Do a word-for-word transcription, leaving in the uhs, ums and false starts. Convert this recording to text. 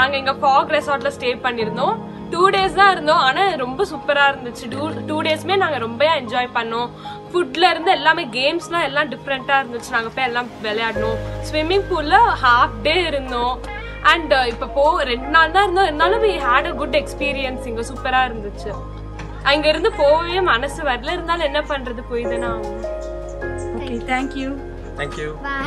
நாங்க இங்க ஃபாக் ரெசார்ட்ல ஸ்டே பண்ணிருந்தோம். டூ டேஸ் தான் இருந்தோம். ஆனா ரொம்ப சூப்பரா இருந்துச்சு. டூ டூ டேஸ்மே நாங்க ரொம்ப என்ஜாய் பண்ணோம். ஃபுட்ல இருந்து எல்லாமே கேம்ஸ்லாம் எல்லாம் டிஃப்ரெண்டா இருந்துச்சு. நாங்க போய் எல்லாம் விளையாடணும். ஸ்விம்மிங் பூல்ல ஹாஃப் டே இருந்தோம். அண்ட் இப்ப போ ரெண்டு நாள் தான் இருந்தோம். இருந்தாலும் we had a good experience. இங்க சூப்பரா இருந்துச்சு. அங்க இருந்து போவே மனசு வரல. இருந்தாலும் என்ன பண்றது, போய் தானே ஆகும். Okay, thank you. Thank you.